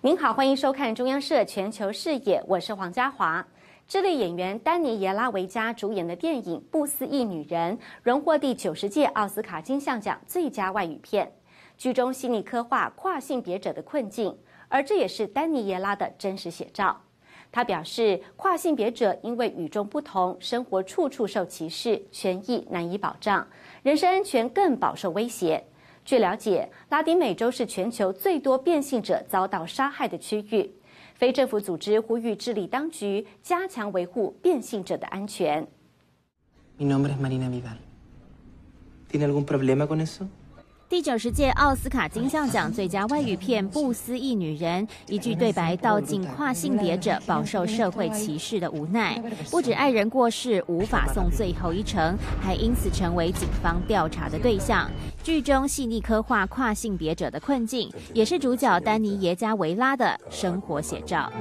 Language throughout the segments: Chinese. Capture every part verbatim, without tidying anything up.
您好，欢迎收看中央社全球视野，我是黄家华。智利演员丹尼耶拉维加主演的电影《不思议女人》荣获第九十届奥斯卡金像奖最佳外语片。剧中细腻刻画跨性别者的困境，而这也是丹尼耶拉的真实写照。他表示，跨性别者因为与众不同，生活处处受歧视，权益难以保障，人身安全更饱受威胁。据了解，拉丁美洲是全球最多变性者遭到杀害的区域。非政府组织呼吁智利当局加强维护变性者的安全。 Mi nombre es Marina Vidal. ¿Tiene algún problema con eso? 第九十届奥斯卡金像奖最佳外语片《不思议女人》，一句对白道尽跨性别者饱受社会歧视的无奈。不止爱人过世无法送最后一程，还因此成为警方调查的对象。剧中细腻刻画跨性别者的困境，也是主角丹尼耶加维拉的生活写照。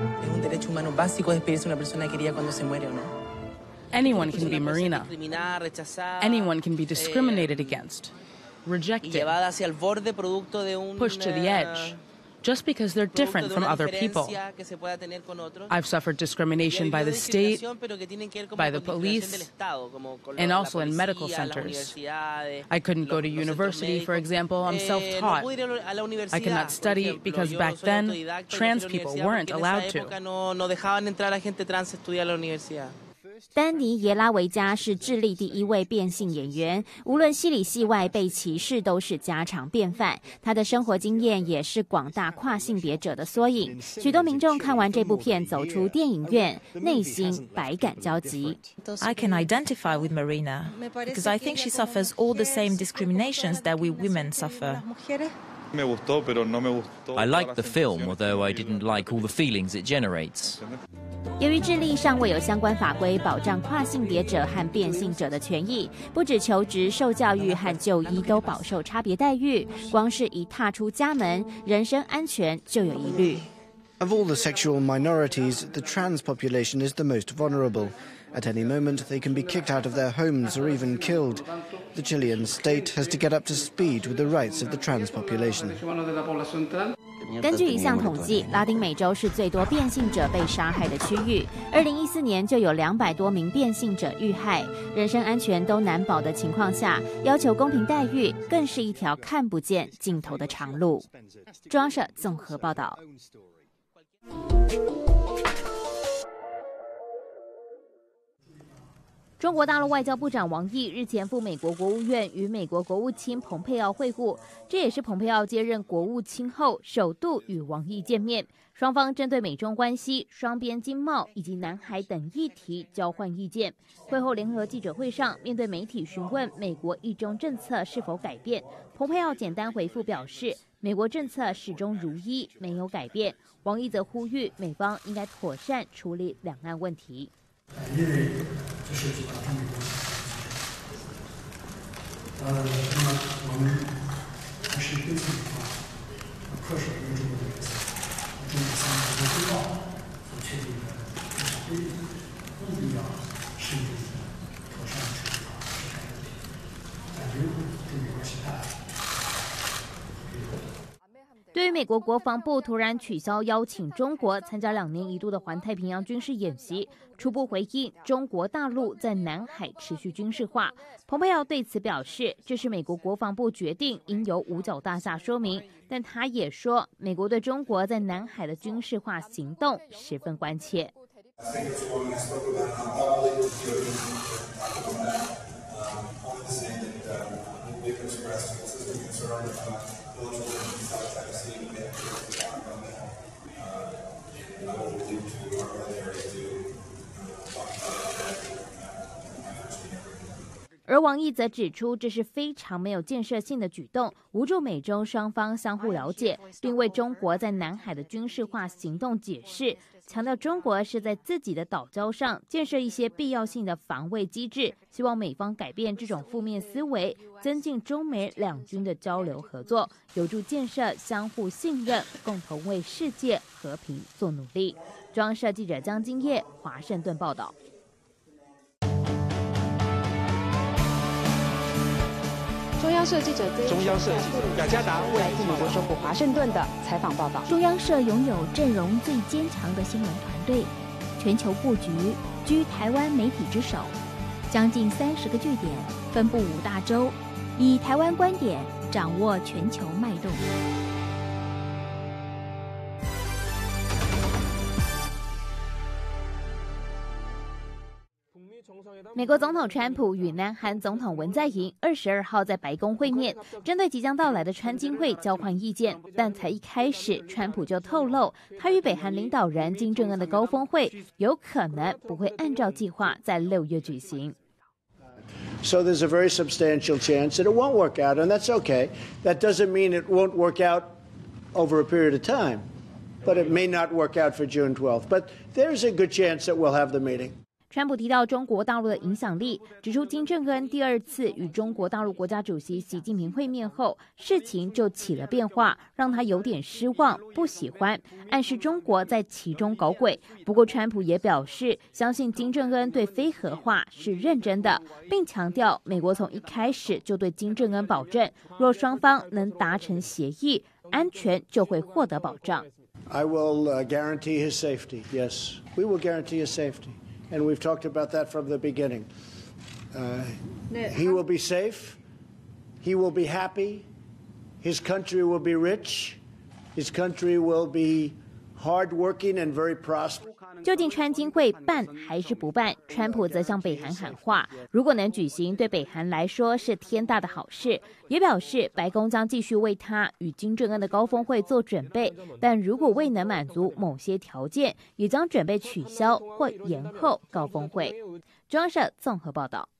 Anyone can be Marina. Anyone can be discriminated against. Rejected, pushed to the edge, just because they're different from other people. I've suffered discrimination by the state, by the police, and also in medical centers. I couldn't go to university, for example. I'm self-taught. I could not study because back then, trans people weren't allowed to. 丹尼耶拉维加是智利第一位变性演员，无论戏里戏外被歧视都是家常便饭。他的生活经验也是广大跨性别者的缩影。许多民众看完这部片走出电影院，内心百感交集。 I can identify with Marina because I think she suffers all the same discriminations that we women suffer. I liked the film, although I didn't like all the feelings it generates. 由于智利尚未有相关法规保障跨性别者和变性者的权益，不止求职、受教育和就医都饱受差别待遇，光是一踏出家门，人身安全就有疑虑。 Of all the sexual minorities, the trans population is the most vulnerable. At any moment, they can be kicked out of their homes or even killed. The Chilean state has to get up to speed with the rights of the trans population. 根据一项统计，拉丁美洲是最多变性者被杀害的区域。二零一四年就有两百多名变性者遇害，人身安全都难保的情况下，要求公平待遇更是一条看不见尽头的长路。中央社综合报道。中国大陆外交部长王毅日前赴美国国务院与美国国务卿蓬佩奥会晤，这也是蓬佩奥接任国务卿后首度与王毅见面。双方针对美中关系、双边经贸以及南海等议题交换意见。会后联合记者会上，面对媒体询问美国一中政策是否改变，蓬佩奥简单回复表示，美国政策始终如一，没有改变。王毅则呼吁美方应该妥善处理两岸问题。 因为这涉及到中美关系，呃，那么我们还是敦促美方恪守原中国的原则，中美三个国经贸所确定的立法规定，务必要慎重的、妥善的处理好涉台问题，在维护中美关系大局。 对于美国国防部突然取消邀请中国参加两年一度的环太平洋军事演习，初步回应中国大陆在南海持续军事化。蓬佩奥对此表示，这是美国国防部决定，应由五角大厦说明。但他也说，美国对中国在南海的军事化行动十分关切。而王毅则指出，这是非常没有建设性的举动，无助美中双方相互了解，并为中国在南海的军事化行动解释，强调中国是在自己的岛礁上建设一些必要性的防卫机制，希望美方改变这种负面思维，增进中美两军的交流合作，有助建设相互信任，共同为世界和平做努力。中央社记者江金叶华盛顿报道。 中央社记者中央社记者雅加达来自美国首府华盛顿的采访报道。 中央社拥有阵容最坚强的新闻团队，全球布局居台湾媒体之首，将近三十个据点，分布五大洲，以台湾观点掌握全球脉动。美国总统川普与南韩总统文在寅二十二号在白宫会面，针对即将到来的川金会交换意见。但才一开始，川普就透露，他与北韩领导人金正恩的高峰会有可能不会按照计划在六月举行。 So there's a very substantial chance that it won't work out, and that's okay. That doesn't mean it won't work out over a period of time, but it may not work out for June twelfth. But there's a good chance that we'll have the meeting. 川普提到中国大陆的影响力，指出金正恩第二次与中国大陆国家主席习近平会面后，事情就起了变化，让他有点失望，不喜欢，暗示中国在其中搞鬼。不过川普也表示，相信金正恩对非核化是认真的，并强调美国从一开始就对金正恩保证，若双方能达成协议，安全就会获得保障。 I will uh, guarantee his safety. Yes, we will guarantee his safety.And we've talked about that from the beginning. Uh, he will be safe. He will be happy. His country will be rich. His country will be hardworking and very prosperous. 究竟川金会办还是不办？川普则向北韩喊话，如果能举行，对北韩来说是天大的好事。也表示白宫将继续为他与金正恩的高峰会做准备，但如果未能满足某些条件，也将准备取消或延后高峰会。中央社综合报道。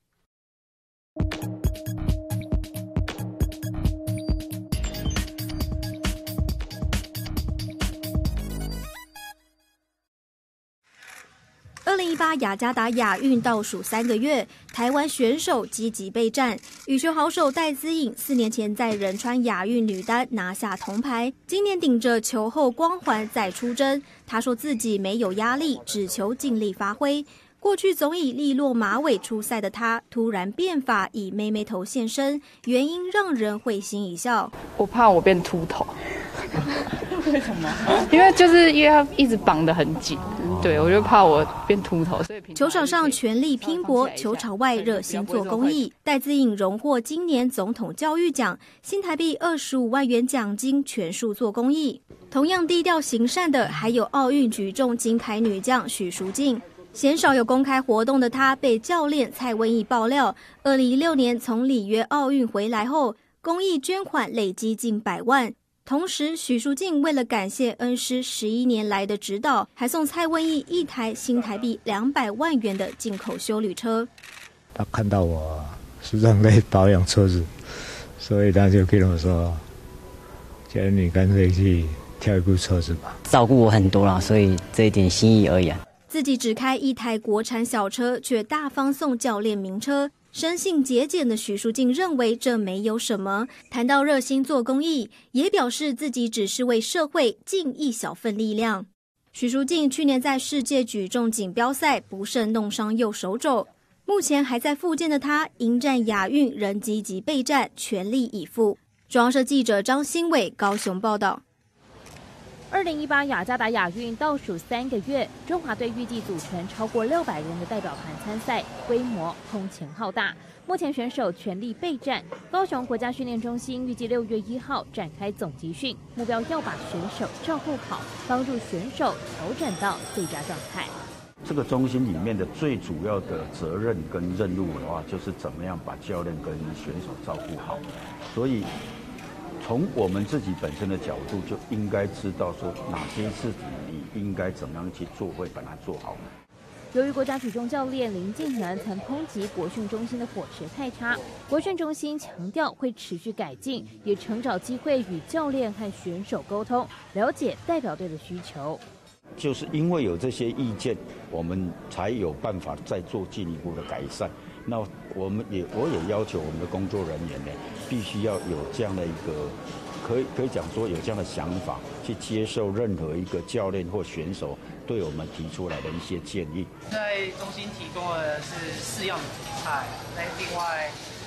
二零一八雅加达亚运倒数三个月，台湾选手积极备战。羽球好手戴资颖四年前在仁川亚运女单拿下铜牌，今年顶着球后光环再出征。她说自己没有压力，只求尽力发挥。过去总以利落马尾出赛的她，突然变法以妹妹头现身，原因让人会心一笑。 我怕我变秃头。 为什么？ 因为就是因为它一直绑得很紧，对我就怕我变秃头。所以球场上全力拼搏，球场外热心做公益。戴资颖荣获今年总统教育奖，新台币二十五万元奖金，全数做公益。同样低调行善的还有奥运举重金牌女将许淑净。鲜少有公开活动的她，被教练蔡温义爆料，二零一六年从里约奥运回来后，公益捐款累积近百万。同时，许淑净为了感谢恩师十一年来的指导，还送蔡温义一台新台币两百万元的进口休旅车。 他看到我时常在保养车子，所以他就跟我说：“觉得你干脆去挑一部车子吧。” 照顾我很多啦，所以这一点心意而已啊。 自己只开一台国产小车，却大方送教练名车。生性节俭的许淑净认为这没有什么。谈到热心做公益，也表示自己只是为社会尽一小份力量。许淑净去年在世界举重锦标赛不慎弄伤右手肘，目前还在复健的她，迎战亚运仍积极备战，全力以赴。中央社记者张新伟高雄报道。 二零一八雅加达亚运倒数三个月，中华队预计组成超过六百人的代表团参赛，规模空前浩大。目前选手全力备战，高雄国家训练中心预计六月一号展开总集训，目标要把选手照顾好，帮助选手调整到最佳状态。 这个中心里面的最主要的责任跟任务的话，就是怎么样把教练跟选手照顾好，所以。从我们自己本身的角度，就应该知道说哪些事情你应该怎么样去做，会把它做好。 由于国家举重教练林敬能曾抨击国训中心的伙食太差，国训中心强调会持续改进，也常找机会与教练和选手沟通，了解代表队的需求。 就是因为有这些意见，我们才有办法再做进一步的改善。那我们也我也要求我们的工作人员呢，必须要有这样的一个，可以可以讲说有这样的想法，去接受任何一个教练或选手对我们提出来的一些建议。 在中心提供的是四样菜，那另外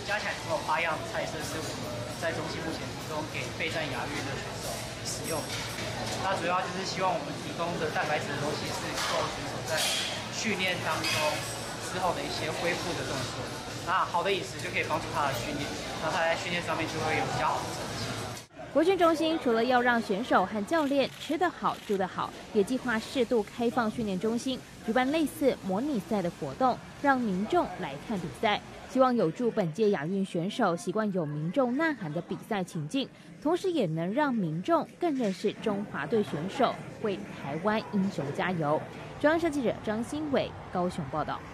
加起来总有八样菜色是我们在中心目前提供给备战亚运的选手使用。那主要就是希望我们提供的蛋白质的东西是够选手在训练当中之后的一些恢复的动作。那好的饮食就可以帮助他的训练，那他在训练上面就会有比较好的成绩。 国训中心除了要让选手和教练吃得好、住得好，也计划适度开放训练中心，举办类似模拟赛的活动，让民众来看比赛。希望有助本届亚运选手习惯有民众呐喊的比赛情境，同时也能让民众更认识中华队选手，为台湾英雄加油。中央社记者张新伟高雄报道。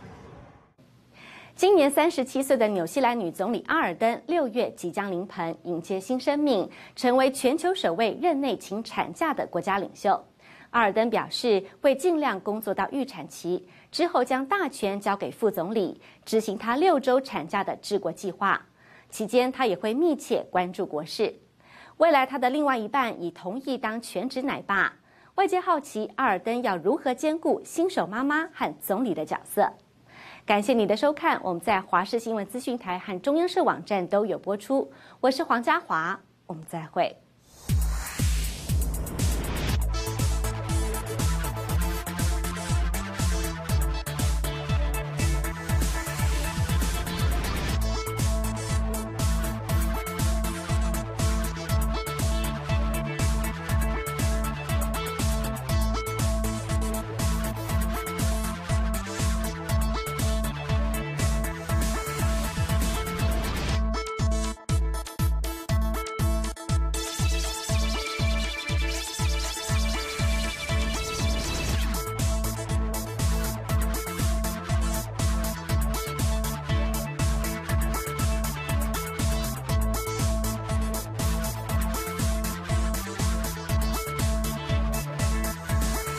今年三十七岁的纽西兰女总理阿尔登六月即将临盆，迎接新生命，成为全球首位任内请产假的国家领袖。阿尔登表示，会尽量工作到预产期，之后将大权交给副总理，执行他六周产假的治国计划。期间，他也会密切关注国事。未来，他的另外一半已同意当全职奶爸。外界好奇阿尔登要如何兼顾新手妈妈和总理的角色。感谢你的收看，我们在华视新闻资讯台和中央社网站都有播出。我是黄家华，我们再会。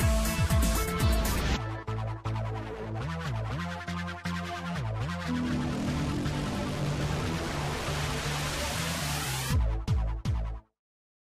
嗯。